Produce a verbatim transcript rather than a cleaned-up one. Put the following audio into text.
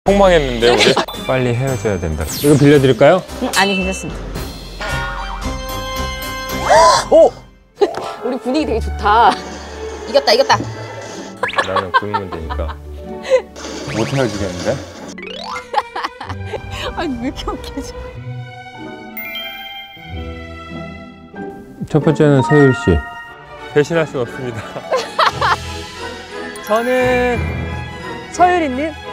폭망했는데 우리. 빨리 헤어져야 된다. 이거 빌려드릴까요? 음, 아니 괜찮습니다. 오! 우리 분위기 되게 좋다. 이겼다 이겼다. 나는 구이면 되니까. 못 헤어지겠는데? 아니 왜 이렇게 웃기지? 첫 번째는 서율 씨. 배신할 수 없습니다. 저는 서유리님.